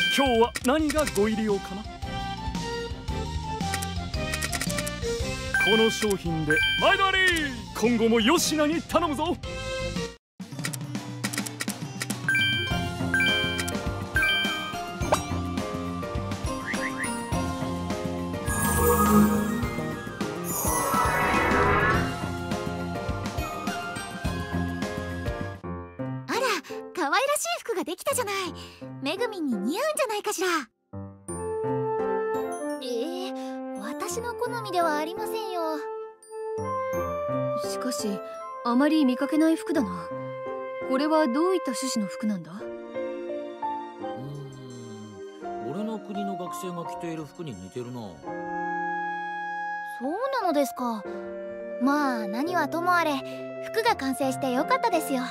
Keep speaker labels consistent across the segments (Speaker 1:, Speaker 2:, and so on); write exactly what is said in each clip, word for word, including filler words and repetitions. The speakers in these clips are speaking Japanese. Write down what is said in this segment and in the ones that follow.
Speaker 1: 今日は何がご入り用かな。この商品で毎度あり。今後も吉名に頼むぞ。
Speaker 2: 可愛らしい服ができたじゃない。めぐみんに似合うんじゃないかしら。えー、私の好みではありませんよ。
Speaker 3: しかしあまり見かけない服だな。これはどういった趣旨の服なんだ？
Speaker 4: うーん、俺の国の学生が着ている服に似てるな。
Speaker 2: そうなのですか。まあ何はともあれ服が完成してよかったですよ。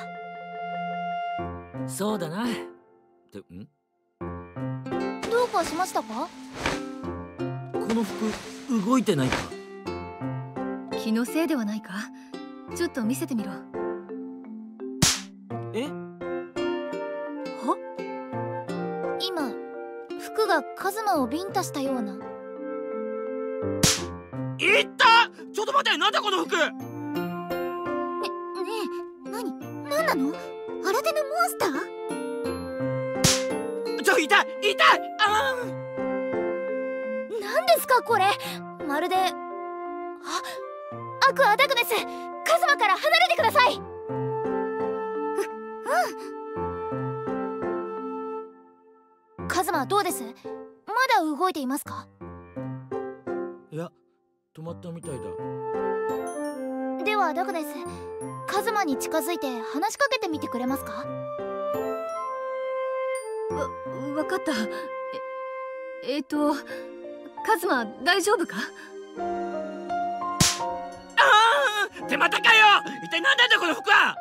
Speaker 4: そうだな。ってん？
Speaker 2: どうかしましたか？
Speaker 4: この服動いてないか？
Speaker 3: 気のせいではないか。ちょっと見せてみろ。
Speaker 4: え？
Speaker 2: は？今服がカズマをビンタしたような。
Speaker 4: いった！ちょっと待って、なんだこの服！
Speaker 2: ね、ねえ、なに、なんなの？新手のモンスター？
Speaker 4: ちょ、痛い痛い！あー！
Speaker 2: 何ですかこれ。まるで、あ、アクアダグネス、カズマから離れてください。う、うん。カズマどうです？まだ動いていますか？
Speaker 4: いや、止まったみたいだ。
Speaker 2: ではダグネス、カズマに近づいて話しかけてみてくれますか？
Speaker 3: わ、わかった。え、えーとカズマ大丈夫か？
Speaker 4: ああ！ってまたかよ！一体何なんだこの服は！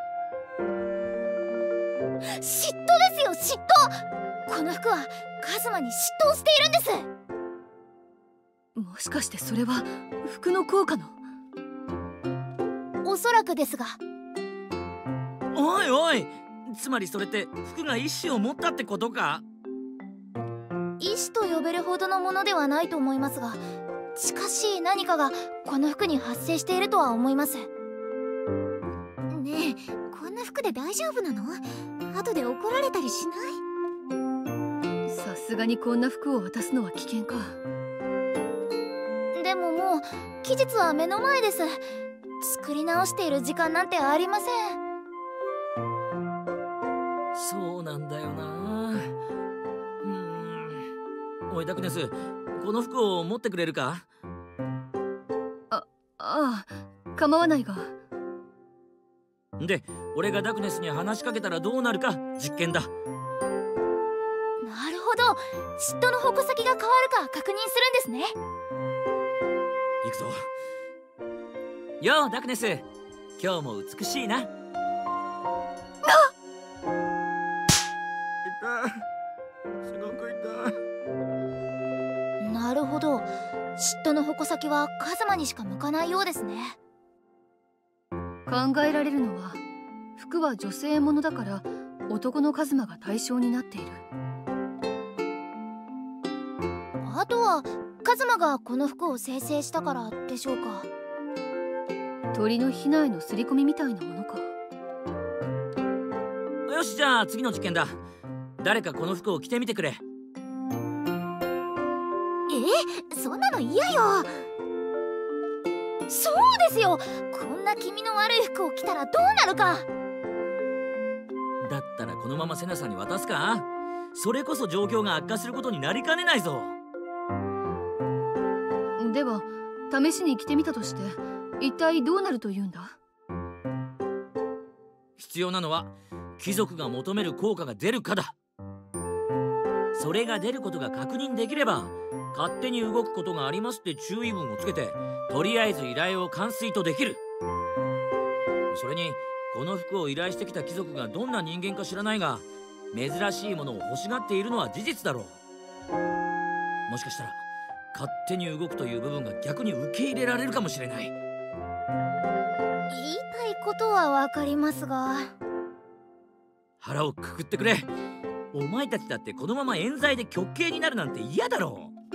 Speaker 2: 嫉妬ですよ、嫉妬！この服はカズマに嫉妬をしているんです。
Speaker 3: もしかしてそれは服の効果の？
Speaker 2: おそらくですが。
Speaker 4: おいおい、つまりそれって服が意志を持ったってことか？
Speaker 2: 意志と呼べるほどのものではないと思いますが、近しい何かがこの服に発生しているとは思います。ねえ、こんな服で大丈夫なの？後で怒られたりしない？
Speaker 3: さすがにこんな服を渡すのは危険か。
Speaker 2: でももう期日は目の前です。作り直している時間なんてありません。
Speaker 4: そうなんだよな。うーん。おいダクネス、この服を持ってくれるか？
Speaker 3: あ、ああ、構わないが。
Speaker 4: で、俺がダクネスに話しかけたらどうなるか実験だ。
Speaker 2: なるほど、嫉妬の矛先が変わるか確認するんですね。
Speaker 4: 行くぞ。ようダクネス、今日も美しいな。すごく痛い。
Speaker 2: なるほど、嫉妬の矛先はカズマにしか向かないようですね。
Speaker 3: 考えられるのは服は女性ものだから男のカズマが対象になっている。
Speaker 2: あとはカズマがこの服を生成したからでしょうか。
Speaker 3: 鳥のヒナへの刷り込みみたいなものか。
Speaker 4: よし、じゃあ次の実験だ。誰かこの服を着てみてくれ。
Speaker 2: え、そんなの嫌よ。そうですよ、こんな気味の悪い服を着たらどうなるか。
Speaker 4: だったらこのままセナさんに渡すか？それこそ状況が悪化することになりかねないぞ。
Speaker 3: では試しに着てみたとして一体どうなるというんだ？
Speaker 4: 必要なのは貴族が求める効果が出るかだ。それが出ることが確認できれば勝手に動くことがありますって注意文をつけてとりあえず依頼を完遂とできる。それにこの服を依頼してきた貴族がどんな人間か知らないが珍しいものを欲しがっているのは事実だろう。もしかしたら勝手に動くという部分が逆に受け入れられるかもしれない。
Speaker 2: 言いたいことはわかりますが、
Speaker 4: 腹をくくってくれ。 お前たちだってこのまま冤罪で極刑になるなんて嫌だろう。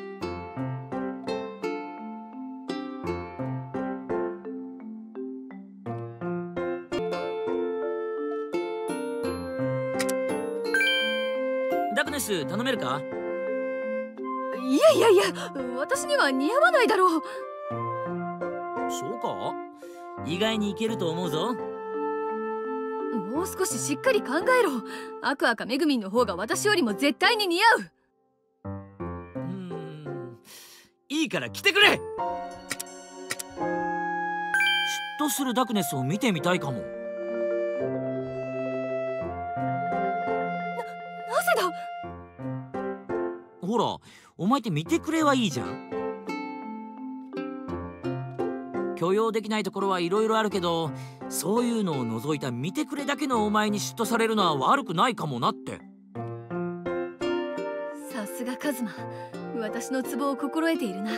Speaker 4: ダクネス頼めるか？
Speaker 3: いやいやいや、私には似合わないだろう。
Speaker 4: そうか？意外にいけると思うぞ。
Speaker 3: もう少ししっかり考えろ。アクアかメグミンの方が私よりも絶対に似合う。
Speaker 4: うーん、いいから来てくれ。嫉妬するダクネスを見てみたいかも。
Speaker 3: なぜだ。
Speaker 4: ほら、お前って見てくれはいいじゃん。許容できないところはいろいろあるけど、そういうのを除いた見てくれだけのお前に嫉妬されるのは悪くないかもなって。
Speaker 3: さすがカズマ、私のツボを心得ているな。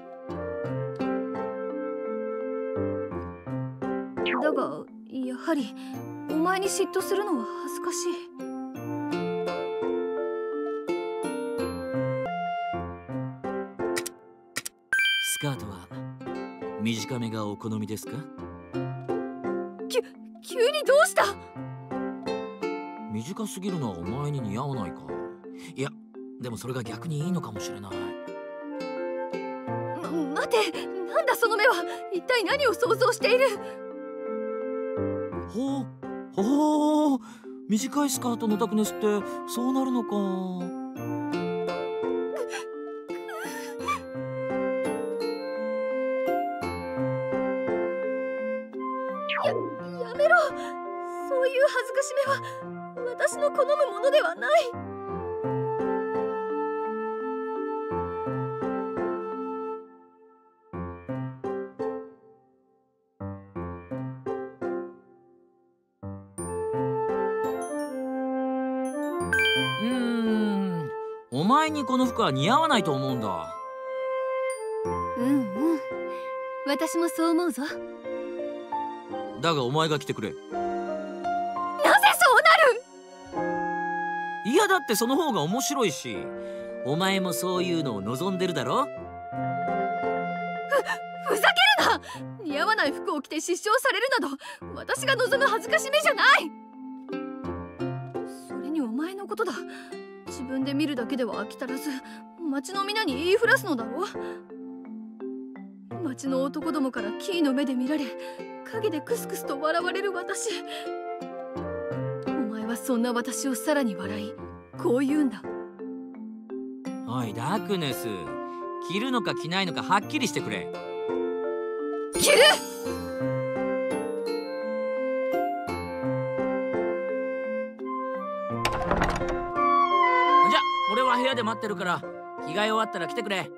Speaker 3: だがやはりお前に嫉妬するのは恥ずかしい。
Speaker 4: スカートは短めがお好みですか？
Speaker 3: きゅ急にどうした？
Speaker 4: 短すぎるのはお前に似合わないか。いや、でもそれが逆にいいのかもしれない。
Speaker 3: ま、待て、なんだその目は。一体何を想像している？
Speaker 4: ほうほう、短いスカートのダクネスってそうなるのか。
Speaker 3: や、やめろ。そういう恥ずかしめは私の好むものではない。
Speaker 4: うーん、お前にこの服は似合わないと思うんだ。
Speaker 3: うんうん、私もそう思うぞ。
Speaker 4: だがお前が来てくれ。
Speaker 3: なぜそうなる？
Speaker 4: いや、だってその方が面白いし、お前もそういうのを望んでるだろ。
Speaker 3: ふ、ふざけるな。似合わない服を着て失笑されるなど私が望む恥ずかしめじゃない。それにお前のことだ。自分で見るだけでは飽き足らず町の皆に言いふらすのだろう。町の男どもからキーの目で見られ、陰でクスクスと笑われる私。お前はそんな私をさらに笑い、こう言うんだ。
Speaker 4: おいダークネス、着るのか着ないのかはっきりしてくれ。
Speaker 3: 着る！
Speaker 4: じゃ、俺は部屋で待ってるから着替え終わったら来てくれ。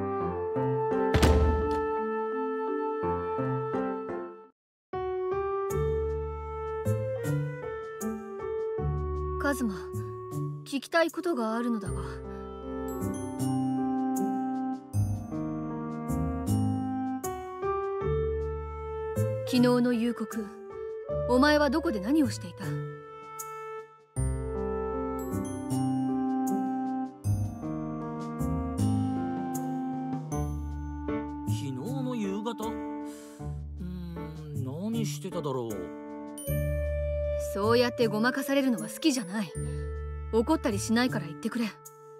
Speaker 3: カズマ、聞きたいことがあるのだが。昨日の夕刻、お前はどこで何をしていた？
Speaker 4: 昨日の夕方？うーん、何してただろう。
Speaker 3: そうやってごまかされるのは好きじゃない。怒ったりしないから言ってくれ。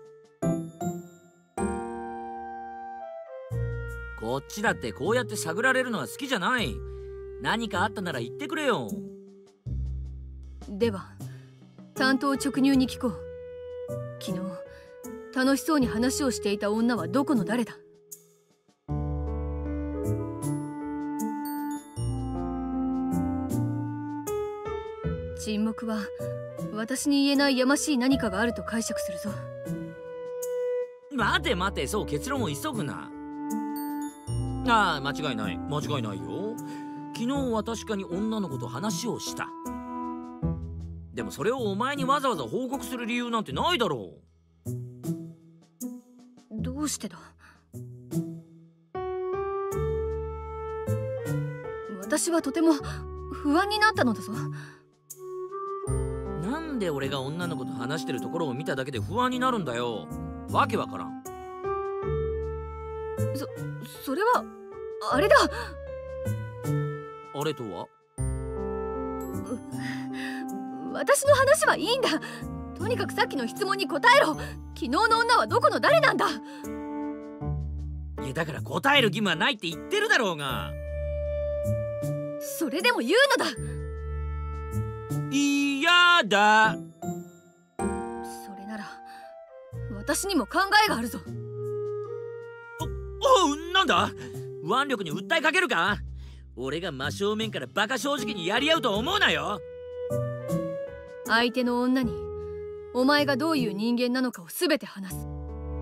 Speaker 4: こっちだってこうやって探られるのは好きじゃない。何かあったなら言ってくれよ。
Speaker 3: では単刀直入に聞こう。昨日楽しそうに話をしていた女はどこの誰だ？沈黙は私に言えないやましい何かがあると解釈するぞ。
Speaker 4: 待て待て、そう結論を急ぐな。ああ、間違いない間違いないよ。昨日は確かに女の子と話をした。でもそれをお前にわざわざ報告する理由なんてないだろう。
Speaker 3: どうしてだ？私はとても不安になったのだぞ。
Speaker 4: なんなんで俺が女の子と話してるところを見ただけで不安になるんだよ。わけわからん。
Speaker 3: そそれはあれだ。
Speaker 4: あれとは？
Speaker 3: 私の話はいいんだ。とにかくさっきの質問に答えろ。昨日の女はどこの誰なんだ。
Speaker 4: いやだから答える義務はないって言ってるだろうが。
Speaker 3: それでも言うのだ。
Speaker 4: 嫌だ。
Speaker 3: それなら私にも考えがあるぞ。
Speaker 4: おおう、なんだ？腕力に訴えかけるか？俺が真正面からバカ正直にやり合うと思うなよ。
Speaker 3: 相手の女にお前がどういう人間なのかを全て話す。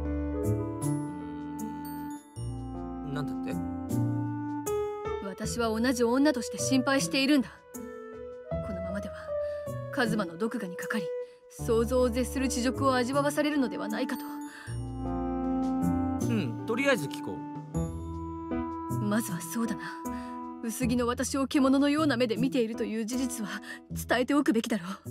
Speaker 4: なんだって？
Speaker 3: 私は同じ女として心配しているんだ。このままではカズマの毒牙にかかり、想像を絶する恥辱を味わわされるのではないかと。
Speaker 4: うん、とりあえず聞こ
Speaker 3: う。まずはそうだな。薄着の私を獣のような目で見ているという事実は伝えておくべきだろう。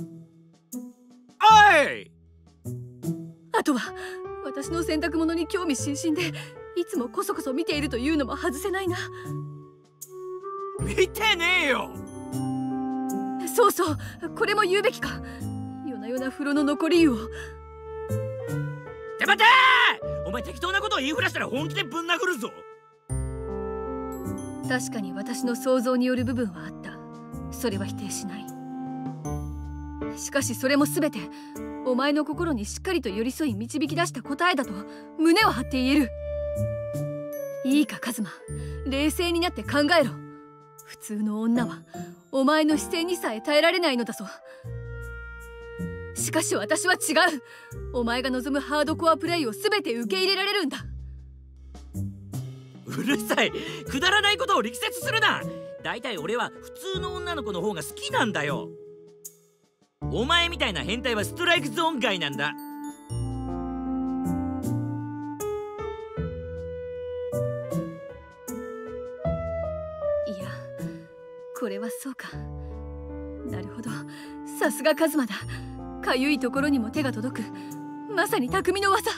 Speaker 4: おい！
Speaker 3: あとは私の洗濯物に興味津々でいつもこそこそ見ているというのも外せないな。
Speaker 4: 見てねえよ。
Speaker 3: そうそう、これも言うべきか。夜な夜な風呂の残り湯を。
Speaker 4: て待てー！お前適当なことを言いふらしたら本気でぶん殴るぞ。
Speaker 3: 確かに私の想像による部分はあった。それは否定しない。しかしそれも全てお前の心にしっかりと寄り添い導き出した答えだと胸を張って言える。いいかカズマ、冷静になって考えろ。普通の女はお前の視線にさえ耐えられないのだぞ。しかし私は違う。お前が望むハードコアプレイを全て受け入れられるんだ。
Speaker 4: うるさい、くだらないことを力説するな。だいたい俺は普通の女の子の方が好きなんだよ。お前みたいな変態はストライクゾーン外なんだ。
Speaker 3: いや、これはそうか。なるほど、さすがカズマだ。かゆいところにも手が届く、まさに匠の技。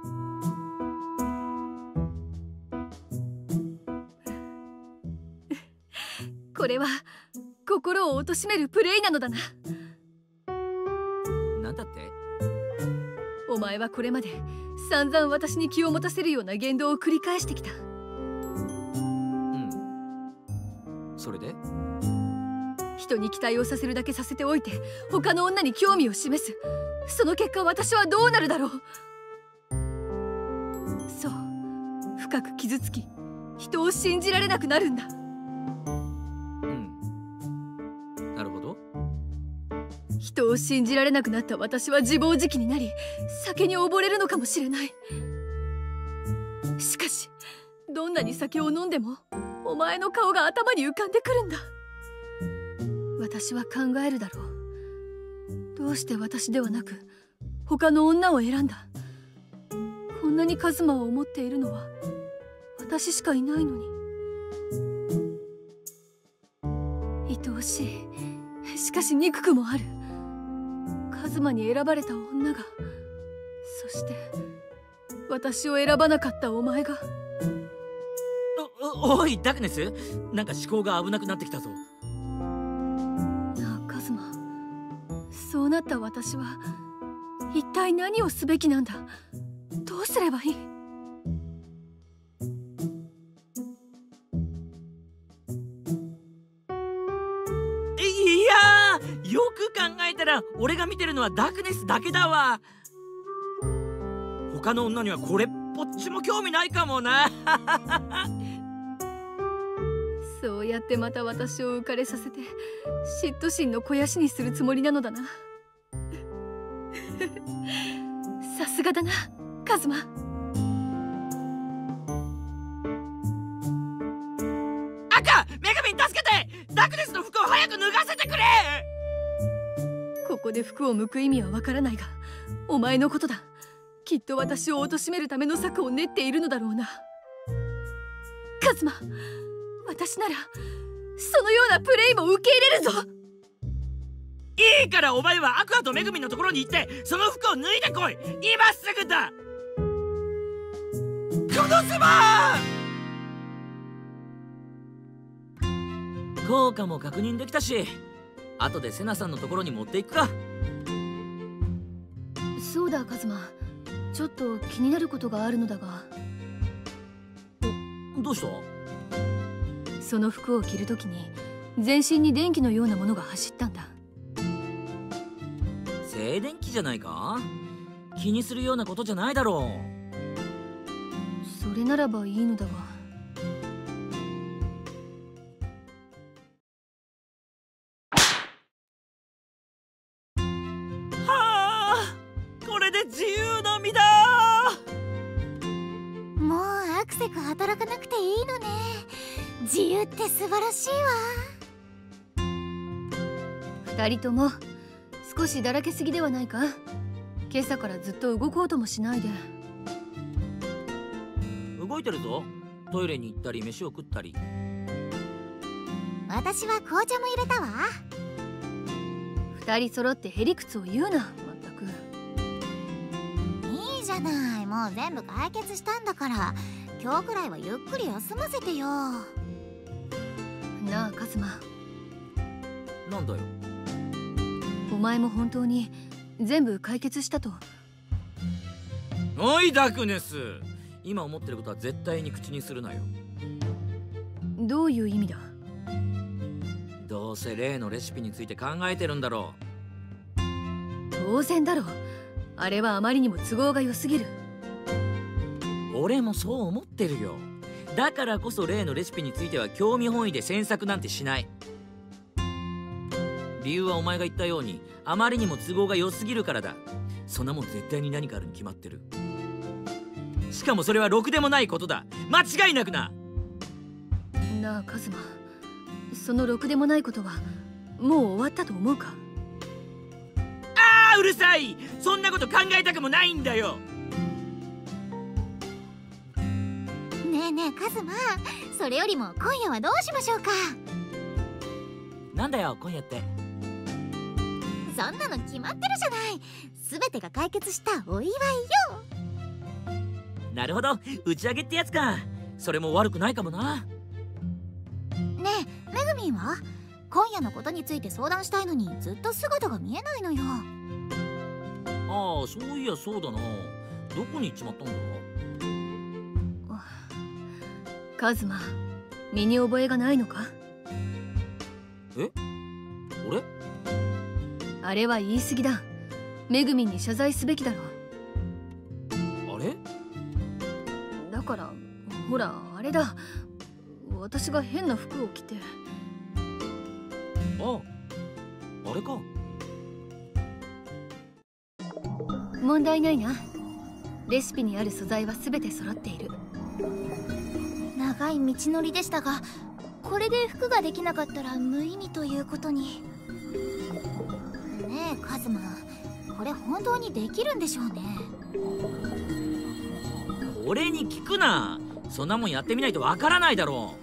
Speaker 3: これは心を貶めるプレイなのだな。
Speaker 4: なんだって？
Speaker 3: お前はこれまで散々私に気を持たせるような言動を繰り返してきた。
Speaker 4: うん、それで？
Speaker 3: 人に期待をさせるだけさせておいて他の女に興味を示す。その結果私はどうなるだろう。そう、深く傷つき人を信じられなくなるんだ。人を信じられなくなった私は自暴自棄になり酒に溺れるのかもしれない。しかしどんなに酒を飲んでもお前の顔が頭に浮かんでくるんだ。私は考えるだろう。どうして私ではなく他の女を選んだ。こんなにカズマを思っているのは私しかいないのに。愛おしい、しかし憎くもある。カズマに選ばれた女が、そして私を選ばなかったお前が。
Speaker 4: お、おいダクネス、なんか思考が危なくなってきたぞ。
Speaker 3: なあカズマ、そうなった私は一体何をすべきなんだ。どうすればいい？
Speaker 4: いやー、よく考えたら俺が見てるのはダクネスだけだわ。他の女にはこれっぽっちも興味ないかもな。
Speaker 3: そうやってまた私を浮かれさせて嫉妬心の肥やしにするつもりなのだな。さすがだなカズマ。
Speaker 4: 赤、メガミン助けて！ダクネスの服を早く脱がせてくれ！
Speaker 3: ここで服を剥く意味はわからないが、お前のことだ。きっと私を貶めるための策を練っているのだろうな。カズマ、私ならそのようなプレイも受け入れるぞ。
Speaker 4: いいからお前はアクアとメグミンのところに行ってその服を脱いでこい。今すぐだ。このスマー効果も確認できたし、後でセナさんのところに持っていくか。
Speaker 3: そうだカズマ、ちょっと気になることがあるのだが。
Speaker 4: どうした？
Speaker 3: その服を着るときに全身に電気のようなものが走ったんだ。
Speaker 4: 静電気じゃないか？気にするようなことじゃないだろう。
Speaker 3: それならばいいのだが。
Speaker 4: はあ、これで自由の身だ。
Speaker 2: もうアクセク働かなくていいのね。自由って素晴らしいわ。
Speaker 3: 二人とも少しだらけすぎではないか。今朝からずっと動こうともしないで。
Speaker 4: 動いてるぞ。トイレに行ったり飯を食ったり。
Speaker 2: 私は紅茶も入れたわ。
Speaker 3: 二人揃ってへりくつを言うな。まったく
Speaker 2: いいじゃない、もう全部解決したんだから。今日くらいはゆっくり休ませてよ。
Speaker 3: なあカズマ、
Speaker 4: なんだよ。
Speaker 3: お前も本当に全部解決したと？
Speaker 4: おいダークネス、今思ってることは絶対に口にするなよ。
Speaker 3: どういう意味だ？
Speaker 4: どうせ例のレシピについて考えてるんだろ
Speaker 3: 当然だろう。あれはあまりにも都合が良すぎる。
Speaker 4: う。俺もそう思ってるよ。だからこそ例のレシピについては興味本位で詮索なんてしない。理由はお前が言ったようにあまりにも都合が良すぎるからだ。そんなもん絶対に何かあるに決まってる。しかもそれはろくでもないことだ。間違いなくな。
Speaker 3: なあカズマ、そのろくでもないことはもう終わったと思うか？
Speaker 4: ああ、うるさい。そんなこと考えたくもないんだよ。
Speaker 2: ねえねえカズマ、それよりも今夜はどうしましょうか？
Speaker 4: なんだよ今夜って。
Speaker 2: そんなの決まってるじゃない。全てが解決したお祝いよ。
Speaker 4: なるほど、打ち上げってやつか。それも悪くないかもな。
Speaker 2: ねえめぐみんは今夜のことについて相談したいのにずっと姿が見えないのよ。
Speaker 4: ああ、そういやそうだな。どこに行っちまったんだ？
Speaker 3: カズマ、身に覚えがないのか？
Speaker 4: え？俺？
Speaker 3: あれは言い過ぎだ。めぐみんに謝罪すべきだろ。
Speaker 4: あれ？
Speaker 3: だからほらあれだ、私が変な服を着て。
Speaker 4: ああ、あれか。
Speaker 3: 問題ないな。レシピにある素材は全て揃っている。
Speaker 2: 長い道のりでしたが、これで服ができなかったら無意味ということに。ねえカズマ、これ本当にできるんでしょうね？
Speaker 4: 俺に聞くな。そんなもんやってみないとわからないだろ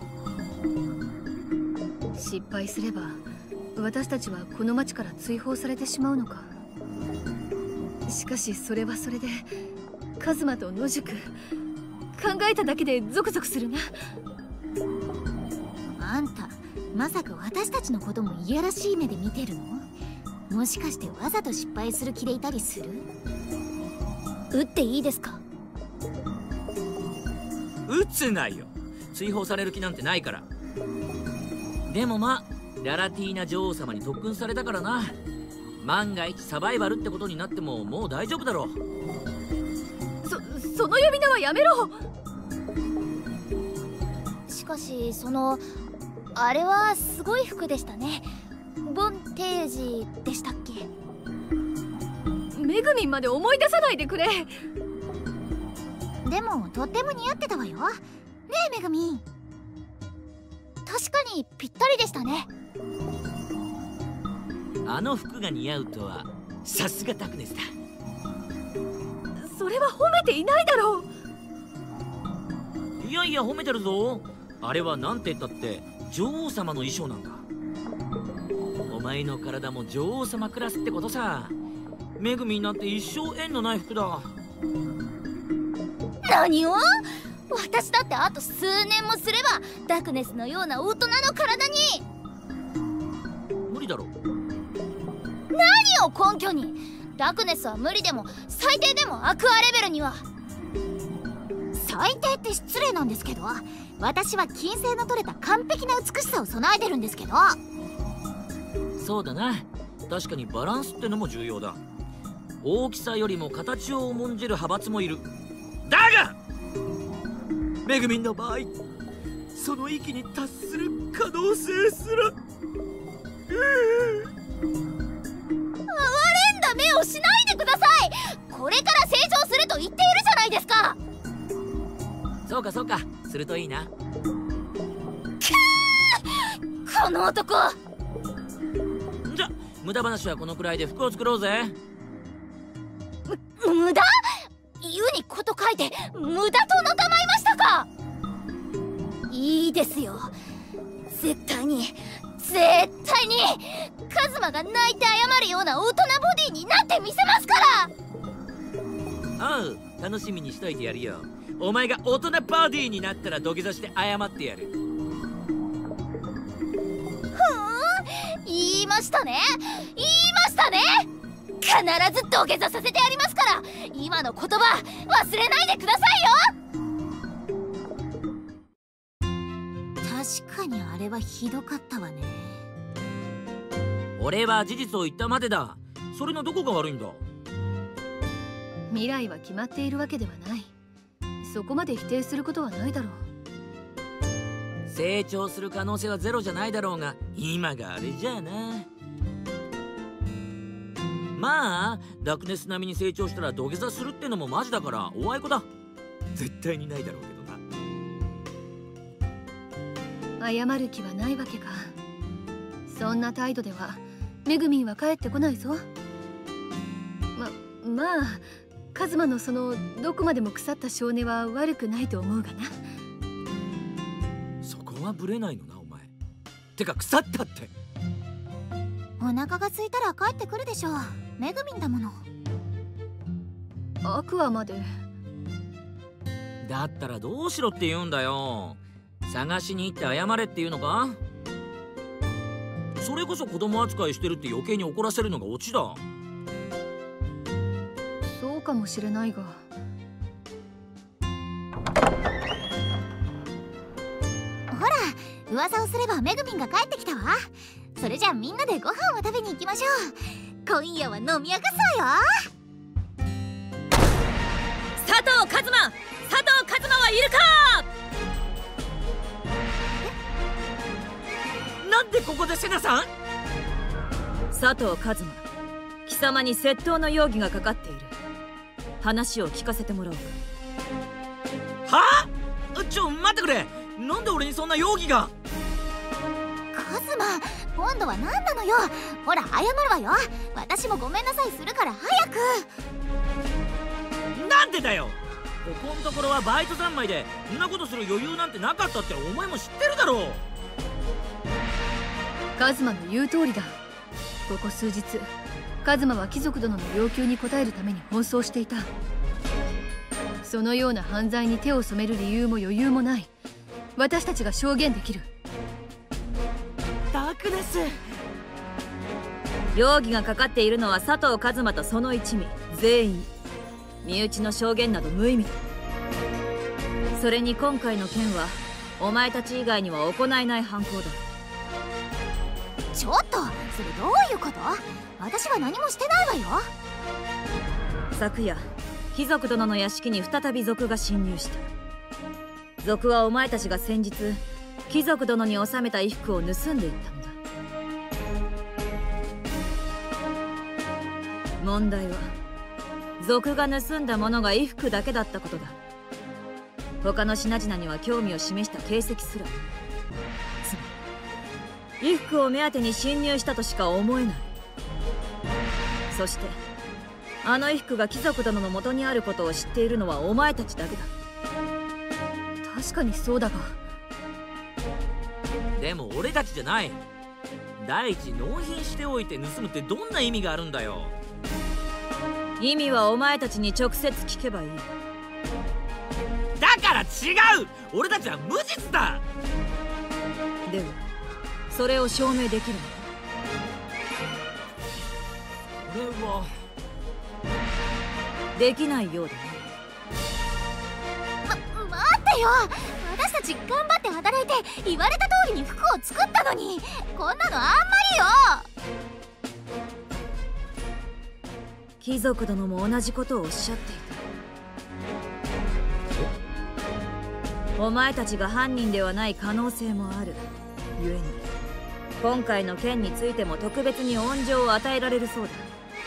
Speaker 3: う。失敗すれば私たちはこの町から追放されてしまうのか。しかしそれはそれでカズマと野宿、考えただけでゾクゾクするな。
Speaker 2: あんたまさか私たちのこともいやらしい目で見てるの？もしかしてわざと失敗する気でいたりする？撃っていいですか？
Speaker 4: 撃つなよ。追放される気なんてないから。でもまあララティーナ女王様に特訓されたからな。万が一サバイバルってことになってももう大丈夫だろう。
Speaker 3: そその呼び名はやめろ。
Speaker 2: しかしそのあれはすごい服でしたね。ボンテージでしたっけ？
Speaker 3: めぐみんまで思い出さないでくれ。
Speaker 2: でもとっても似合ってたわよ。ねえめぐみん、確かにぴったりでしたね。
Speaker 4: あの服が似合うとはさすがダクネスだ。
Speaker 3: それは褒めていないだろう。
Speaker 4: いやいや褒めてるぞ。あれはなんて言ったって女王様の衣装なんだ。 お前の体も女王様クラスってことさ。めぐみになって一生縁のない服だ。
Speaker 2: 何を？私だってあと数年もすればダクネスのような大人の体に。
Speaker 4: 無理だろ。
Speaker 2: 何を根拠に？ダクネスは無理でも最低でもアクアレベルには。最低って失礼なんですけど、私は金星の取れた完璧な美しさを備えてるんですけど。
Speaker 4: そうだな、確かにバランスってのも重要だ。大きさよりも形を重んじる派閥もいる。だがめぐみんの場合、その域に達する可能性すら。
Speaker 2: 哀れんだ目をしないでください。これから成長すると言っているじゃないですか。
Speaker 4: そうかそうか、するといいな。
Speaker 2: この男。
Speaker 4: じゃ無駄話はこのくらいで服を作ろうぜ。
Speaker 2: む無駄？湯にこと書いて無駄となたまいましたか。いいですよ、絶対に絶対にカズマが泣いて謝るような大人ボディになってみせますから。
Speaker 4: おう、楽しみにしといてやるよ。お前が大人バディになったら土下座して謝ってやる。
Speaker 2: ふーん、言いましたね、言いましたね。必ず土下座させてやりますから、今の言葉忘れないでくださいよ。確かにあれはひどかったわね。
Speaker 4: 俺は事実を言ったまでだ。それのどこが悪いんだ。
Speaker 3: 未来は決まっているわけではない。そこまで否定することはないだろう。
Speaker 4: 成長する可能性はゼロじゃないだろうが、今があれじゃあな。まあダクネス並みに成長したら土下座するってのもマジだからおあいこだ。絶対にないだろうけどな。
Speaker 3: 謝る気はないわけか。そんな態度ではめぐみんは帰ってこないぞ。ままあカズマのそのどこまでも腐った性根は悪くないと思うがな。
Speaker 4: そこはブレないのなお前。てか腐ったって。
Speaker 2: お腹が空いたら帰ってくるでしょう。めぐみんだもの。
Speaker 3: アクアまで。
Speaker 4: だったらどうしろって言うんだよ。探しに行って謝れっていうのか。それこそ子供扱いしてるって余計に怒らせるのがオチだ。
Speaker 3: そうかもしれないが。
Speaker 2: ほら、噂をすればめぐみんが帰ってきたわ。それじゃあみんなでご飯を食べに行きましょう。今夜は飲み明かそうよ。
Speaker 3: 佐藤一馬、佐藤一馬はいるか。
Speaker 4: なんでここでセナさん。
Speaker 5: 佐藤一馬、貴様に窃盗の容疑がかかっている。話を聞かせてもらおうか。
Speaker 4: はあ、ちょ待ってくれ。なんで俺にそんな容疑が。
Speaker 2: カズマ、今度は何なのよ。ほら謝るわよ。私もごめんなさいするから早く。
Speaker 4: なんでだよ。ここのところはバイト三昧でそんなことする余裕なんてなかったってお前も知ってるだろう。
Speaker 3: カズマの言う通りだ。ここ数日カズマは貴族殿の要求に応えるために奔走していた。そのような犯罪に手を染める理由も余裕もない。私たちが証言できる。
Speaker 4: ダークネス。
Speaker 5: 容疑がかかっているのは佐藤一馬とその一味全員。身内の証言など無意味だ。それに今回の件はお前たち以外には行えない犯行だ。
Speaker 2: ちょっとそれどういうこと？私は何もしてないわよ。
Speaker 5: 昨夜貴族殿の屋敷に再び賊が侵入した。賊はお前たちが先日貴族殿に納めた衣服を盗んでいったのだ。問題は賊が盗んだものが衣服だけだったことだ。他の品々には興味を示した形跡すら。つまり衣服を目当てに侵入したとしか思えない。そしてあの衣服が貴族殿の元にあることを知っているのはお前たちだけだ。
Speaker 3: 確かにそうだが。
Speaker 4: でも俺たちじゃない。 第一納品しておいて盗むってどんな意味があるんだよ。
Speaker 5: 意味はお前たちに直接聞けばいい。
Speaker 4: だから違う、俺たちは無実だ。
Speaker 5: ではそれを証明できるのか。
Speaker 4: これは
Speaker 5: できないようだね。
Speaker 2: ま、待ってよ。私たち頑張って働いて言われた通りに服を作ったのに、こんなのあんまりよ。
Speaker 5: 貴族殿も同じことをおっしゃっていた。お前たちが犯人ではない可能性もあるゆえに、今回の件についても特別に恩情を与えられるそうだ。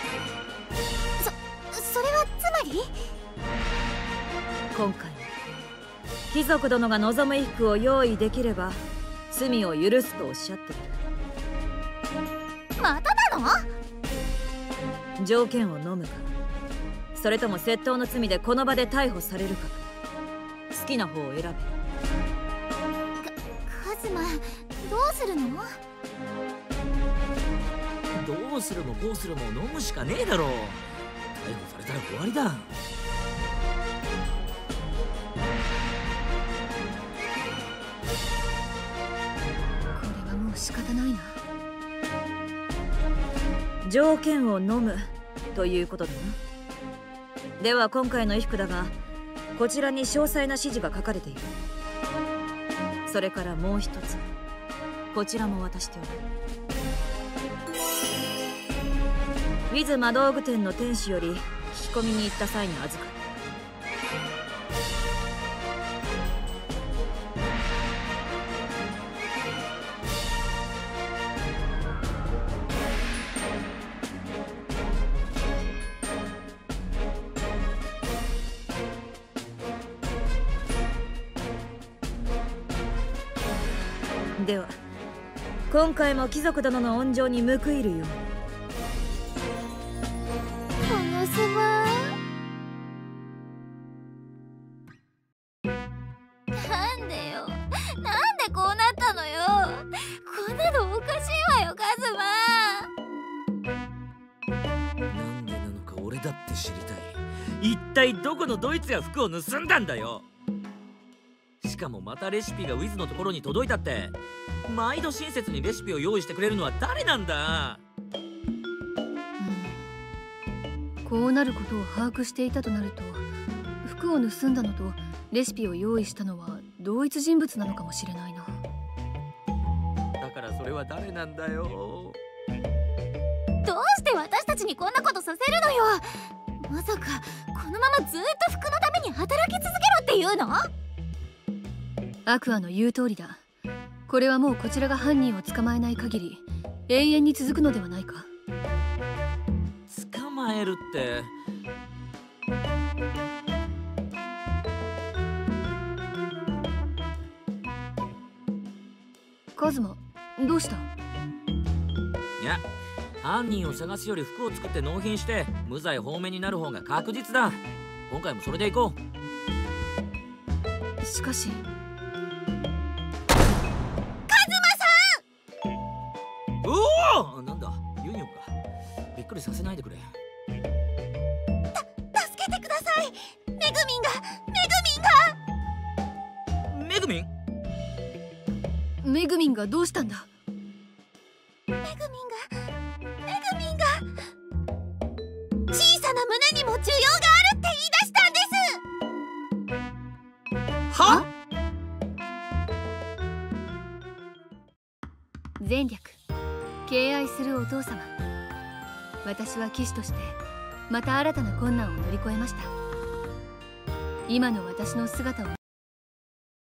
Speaker 2: そそれはつまり、
Speaker 5: 今回貴族殿が望む衣服を用意できれば罪を許すとおっしゃっている。
Speaker 2: またなの？
Speaker 5: 条件を飲むか、それとも窃盗の罪でこの場で逮捕されるか、好きな方を選べ。
Speaker 2: カズマ、どうするの？
Speaker 4: どうするもこうするも飲むしかねえだろう。逮捕されたら終わりだ。
Speaker 3: これはもう仕方ないな。
Speaker 5: 条件を飲むということだな。では今回の衣服だが、こちらに詳細な指示が書かれている。それからもう一つ、こちらも渡しておく。ウィズ魔道具店の店主より聞き込みに行った際に預かる。では今回も貴族殿の恩情に報いるように。
Speaker 2: このすまなんでよ、なんでこうなったのよ。こんなのおかしいわよ、カズマ。
Speaker 4: なんでなのか俺だって知りたい。一体どこのドイツが服を盗んだんだよ。しかもまたレシピがウィズのところに届いたって。毎度親切にレシピを用意してくれるのは誰なんだ。
Speaker 3: うん、こうなることを把握していたとなると、服を盗んだのとレシピを用意したのは同一人物なのかもしれないな。
Speaker 4: だからそれは誰なんだよ。
Speaker 2: どうして私たちにこんなことさせるのよ。まさかこのままずっと服のために働き続けろっていうの？
Speaker 3: アクアの言う通りだ。これはもうこちらが犯人を捕まえない限り永遠に続くのではないか。
Speaker 4: 捕まえるって。
Speaker 3: カズマ、どうした？
Speaker 4: いや、犯人を探すより服を作って納品して無罪放免になる方が確実だ。今回もそれでいこ
Speaker 3: う。しかし
Speaker 4: おお、なんだユニオンか。びっくりさせないでくれ。
Speaker 2: た助けてください。メグミンが
Speaker 4: メグミン
Speaker 3: メグミンがどうしたんだ？
Speaker 2: メグミンがメグミンが小さな胸にも需要があるって言い出したんです。
Speaker 4: は？
Speaker 3: 前略、敬愛するお父様。私は騎士としてまた新たな困難を乗り越えました。今の私の姿を